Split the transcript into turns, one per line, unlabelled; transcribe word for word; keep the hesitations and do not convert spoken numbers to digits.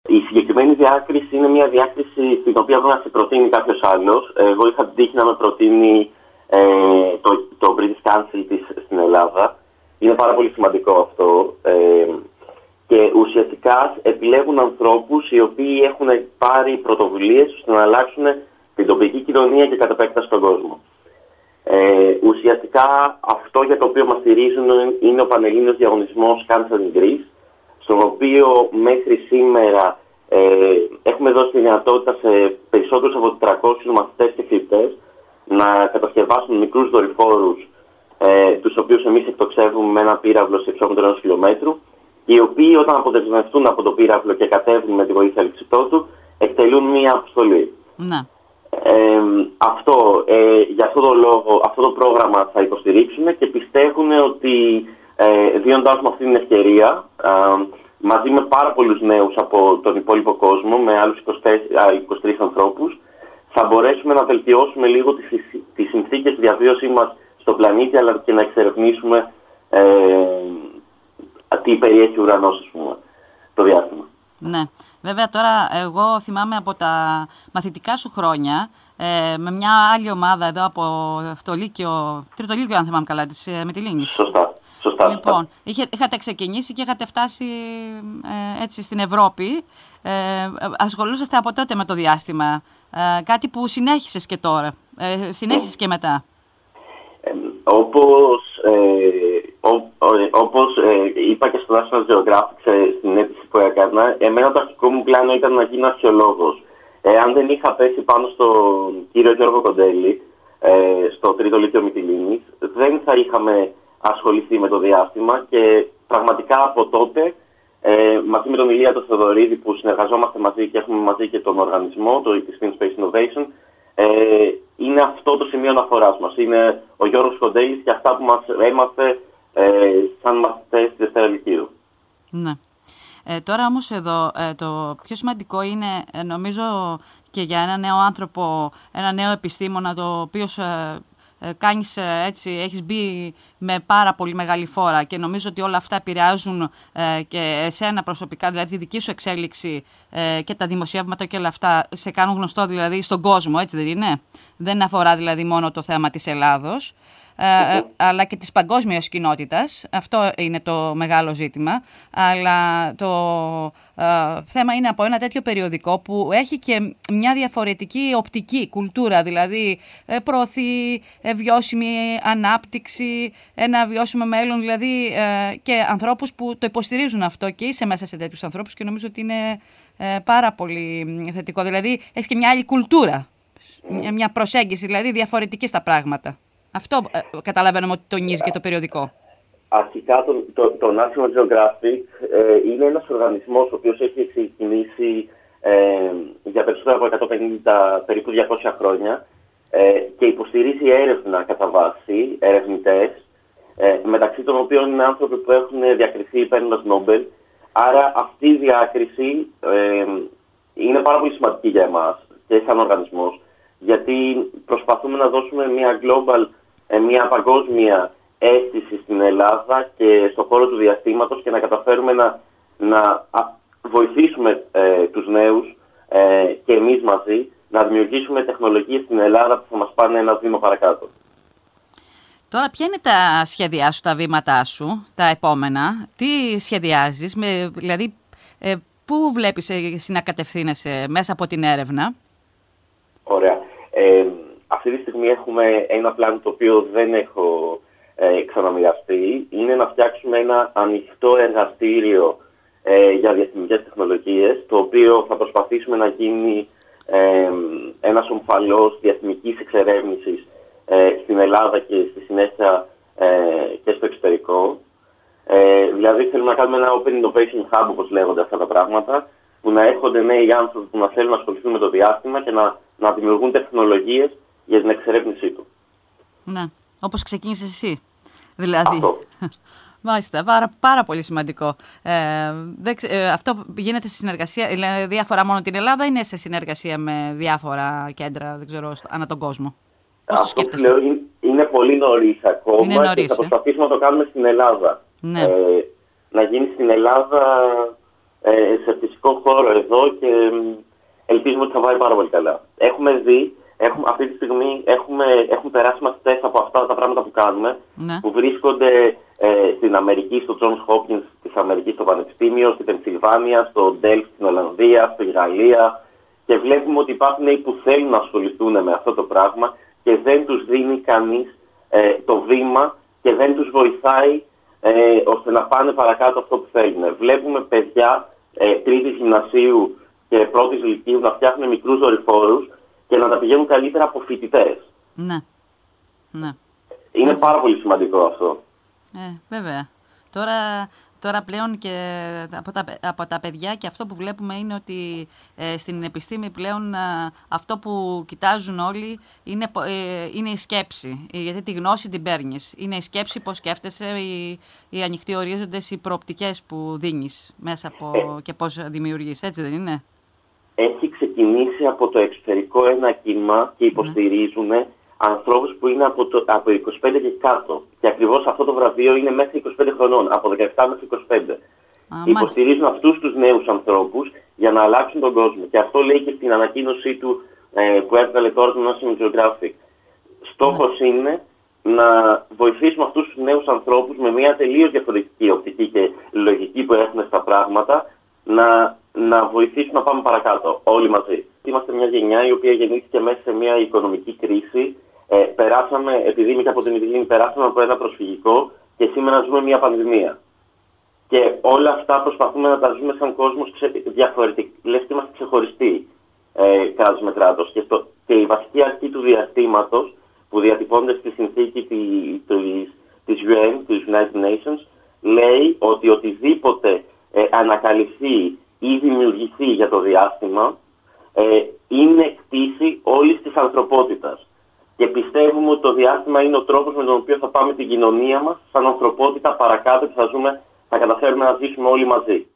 Η συγκεκριμένη διάκριση είναι μια διάκριση στην οποία δεν θα σε προτείνει κάποιος άλλος. Εγώ είχα την τύχη να με προτείνει ε, το, το British Council της στην Ελλάδα. Είναι πάρα πολύ σημαντικό αυτό. Ε, και ουσιαστικά επιλέγουν ανθρώπους οι οποίοι έχουν πάρει πρωτοβουλίες ώστε να αλλάξουν την τοπική κοινωνία και κατ' επέκταση στον κόσμο. Ε, ουσιαστικά αυτό για το οποίο μας στηρίζουν είναι ο Πανελλήνιος Διαγωνισμός Cancer in Greece, στον οποίο μέχρι σήμερα ε, έχουμε δώσει τη δυνατότητα σε περισσότερους από τετρακόσιους μαθητές και φοιτητές να κατασκευάσουν μικρούς δορυφόρους, ε, τους οποίους εμείς εκτοξεύουμε με ένα πύραυλο σε υψόμετρο ενός χιλιόμετρου, οι οποίοι όταν αποδεσμευτούν από το πύραυλο και κατέβουν με τη βοήθεια ληξιτότου, εκτελούν μία αποστολή.
Ναι.
Ε, αυτό, ε, για αυτό το λόγο, αυτό το πρόγραμμα θα υποστηρίξουν και πιστεύουν ότι ε, δίνοντάς μου αυτή την ευκαιρία, ε, μαζί με πάρα πολλούς νέους από τον υπόλοιπο κόσμο, με άλλους είκοσι τρεις ανθρώπους, θα μπορέσουμε να βελτιώσουμε λίγο τις, τις συνθήκες διαβίωσής μας στον πλανήτη, αλλά και να εξερευνήσουμε ε, τι περιέχει ο ουρανός, ας πούμε, το διάστημα.
Ναι. Βέβαια τώρα εγώ θυμάμαι από τα μαθητικά σου χρόνια ε, με μια άλλη ομάδα εδώ από το Λύκειο, τρίτο Λύκειο αν θυμάμαι καλά, της ε, Μυτιλήνης.
Σωστά. Σωστά,
λοιπόν,
σωστά.
Είχε, είχατε ξεκινήσει και είχατε φτάσει ε, έτσι στην Ευρώπη. Ε, ασχολούσαστε από τότε με το διάστημα. Ε, κάτι που συνέχισες και τώρα. Ε, συνέχισες και μετά.
Ε, όπως ε, ό, ό, όπως ε, είπα και στο National Geographic ε, στην αίτηση που έκανα, εμένα το αρχικό μου πλάνο ήταν να γίνω αρχαιολόγος. Ε, αν δεν είχα πέσει πάνω στον κύριο Γιώργο Κοντέλη, ε, στο τρίτο Λύκειο Μυτιλήνης, δεν θα είχαμε ασχοληθεί με το διάστημα και πραγματικά από τότε ε, μαζί με τον Ηλία τον Θεοδωρίδη που συνεργαζόμαστε μαζί και έχουμε μαζί και τον οργανισμό, το Episteme Space Innovation, ε, είναι αυτό το σημείο αναφοράς μας. Είναι ο Γιώργος Κοντέλης και αυτά που μας έμαθε ε, σαν μαθητές στη Δευτέρα Λυκείου.
Ναι. Ε, τώρα όμως εδώ ε, το πιο σημαντικό είναι ε, νομίζω και για ένα νέο άνθρωπο, ένα νέο επιστήμονα το οποίο ε, ε, κάνεις, ε, έτσι, έχεις μπει με πάρα πολύ μεγάλη φόρα και νομίζω ότι όλα αυτά επηρεάζουν ε, και εσένα προσωπικά, δηλαδή τη δική σου εξέλιξη ε, και τα δημοσιεύματα και όλα αυτά σε κάνουν γνωστό δηλαδή στον κόσμο, έτσι δεν είναι? Δεν αφορά δηλαδή μόνο το θέμα της Ελλάδος. Ε, αλλά και της παγκόσμιας κοινότητας. Αυτό είναι το μεγάλο ζήτημα. Αλλά το ε, θέμα είναι από ένα τέτοιο περιοδικό που έχει και μια διαφορετική οπτική κουλτούρα, δηλαδή ε, προωθεί ε, βιώσιμη ανάπτυξη, ένα βιώσιμο μέλλον, δηλαδή ε, και ανθρώπους που το υποστηρίζουν αυτό και είσαι μέσα σε τέτοιους ανθρώπους και νομίζω ότι είναι ε, πάρα πολύ θετικό. Δηλαδή έχει και μια άλλη κουλτούρα, μια προσέγγιση, δηλαδή διαφορετική στα πράγματα. Αυτό ε, καταλαβαίνουμε ότι τονίζει και το περιοδικό.
Αρχικά το, το, το National Geographic ε, είναι ένας οργανισμός ο οποίος έχει ξεκινήσει ε, για περισσότερα από εκατόν πενήντα, περίπου διακόσια χρόνια ε, και υποστηρίζει έρευνα κατά βάση, ερευνητές, ε, μεταξύ των οποίων είναι άνθρωποι που έχουν διακριθεί παίρνοντας Νόμπελ. Άρα αυτή η διάκριση ε, είναι πάρα πολύ σημαντική για εμάς και σαν οργανισμός, γιατί προσπαθούμε να δώσουμε μια global, μια παγκόσμια αίσθηση στην Ελλάδα και στον χώρο του διαστήματος και να καταφέρουμε να, να βοηθήσουμε ε, τους νέους ε, και εμείς μαζί να δημιουργήσουμε τεχνολογίες στην Ελλάδα που θα μας πάνε ένα βήμα παρακάτω.
Τώρα, ποια είναι τα σχέδιά σου, τα βήματά σου, τα επόμενα, τι σχεδιάζεις, με, δηλαδή ε, πού βλέπεις εσύ να κατευθύνεσαι μέσα από την έρευνα?
Ωραία. Ε, αυτή τη στιγμή έχουμε ένα πλάνο το οποίο δεν έχω ε, ξαναμοιραστεί. Είναι να φτιάξουμε ένα ανοιχτό εργαστήριο ε, για διαστημικές τεχνολογίες, το οποίο θα προσπαθήσουμε να γίνει ε, ένας ομφαλός διαστημικής εξερεύνησης ε, στην Ελλάδα και στη συνέχεια ε, και στο εξωτερικό. Ε, δηλαδή θέλουμε να κάνουμε ένα Open Innovation Hub, όπως λέγονται αυτά τα πράγματα, που να έρχονται νέοι άνθρωποι που να θέλουν να ασχοληθούν με το διάστημα και να, να δημιουργούν τεχνολογίες για την εξερεύνησή του.
Ναι, όπως ξεκίνησες εσύ, δηλαδή.
Αυτό.
Μάλιστα, πάρα, πάρα πολύ σημαντικό. Ε, δε, ε, αυτό γίνεται σε συνεργασία, δηλαδή αφορά μόνο την Ελλάδα ή είναι σε συνεργασία με διάφορα κέντρα, δεν ξέρω, ανά τον κόσμο? Πώς το σκέφτεστε?
Αυτό λέω, είναι πολύ νωρίς ακόμα
είναι νωρίς,
και θα
ε?
προσπαθήσουμε να το κάνουμε στην Ελλάδα.
Ναι.
Ε, να γίνει στην Ελλάδα ε, σε φυσικό χώρο εδώ και ελπίζουμε ότι θα πάει πάρα πολύ καλά. Έχουμε δει, έχουμε, αυτή τη στιγμή έχουμε, έχουμε περάσει μαθητές από αυτά τα πράγματα που κάνουμε, ναι. που βρίσκονται ε, στην Αμερική, στο Johns Hopkins της Αμερικής, στο Πανεπιστήμιο, στη Πενσιλβάνια, στο Delft στην Ολλανδία, στη Γαλλία, και βλέπουμε ότι υπάρχουν νέοι που θέλουν να ασχοληθούν με αυτό το πράγμα και δεν τους δίνει κανείς ε, το βήμα και δεν τους βοηθάει ε, ώστε να πάνε παρακάτω αυτό που θέλουν. Βλέπουμε παιδιά ε, τρίτης γυμνασίου και πρώτης λυκείου να φτιάχνουν μικρούς δορυφόρους και να τα πηγαίνουν καλύτερα από φοιτητές.
Ναι. ναι.
Είναι
Έτσι.
πάρα πολύ σημαντικό αυτό.
Ε, βέβαια. Τώρα, τώρα πλέον και από τα, από τα παιδιά και αυτό που βλέπουμε είναι ότι ε, στην επιστήμη πλέον ε, αυτό που κοιτάζουν όλοι είναι, ε, είναι η σκέψη. Γιατί τη γνώση την παίρνεις. Είναι η σκέψη, πώς σκέφτεσαι, οι, οι ανοιχτοί ορίζοντες, οι προοπτικές που δίνεις μέσα από ε. και πώς δημιουργείς. Έτσι δεν είναι?
Έχει ξεκινήσει από το εξωτερικό ένα κύμα και υποστηρίζουν ναι. ανθρώπους που είναι από, το, από είκοσι πέντε και κάτω. Και ακριβώς αυτό το βραβείο είναι μέχρι είκοσι πέντε χρονών, από δεκαεπτά μέχρι είκοσι πέντε. Α, υποστηρίζουν αυτούς τους νέους ανθρώπους για να αλλάξουν τον κόσμο. Και αυτό λέει και στην ανακοίνωσή του ε, που έβγαλε τώρα το National Geographic. Στόχος ναι. είναι να βοηθήσουμε αυτούς τους νέους ανθρώπους με μια τελείως διαφορετική οπτική και λογική που έχουν στα πράγματα να, να βοηθήσουν να πάμε παρακάτω όλοι μαζί. Είμαστε μια γενιά η οποία γεννήθηκε μέσα σε μια οικονομική κρίση. Ε, περάσαμε, επειδή είμαι και από την Ιταλία, περάσαμε από ένα προσφυγικό και σήμερα ζούμε μια πανδημία. Και όλα αυτά προσπαθούμε να τα ζούμε σαν κόσμος διαφορετικά. Λες και είμαστε ξεχωριστοί ε, κράτος με κράτος. Και, το, και η βασική αρχή του διαστήματος που διατυπώνεται στη συνθήκη της, της γιου εν, της United Nations, λέει ότι οτιδήποτε ε, ανακαλυφθεί ή δημιουργηθεί για το διάστημα ε, είναι κτήση όλης της ανθρωπότητας. Και πιστεύουμε ότι το διάστημα είναι ο τρόπος με τον οποίο θα πάμε την κοινωνία μας σαν ανθρωπότητα παρακάτω και θα, ζούμε, θα καταφέρουμε να ζήσουμε όλοι μαζί.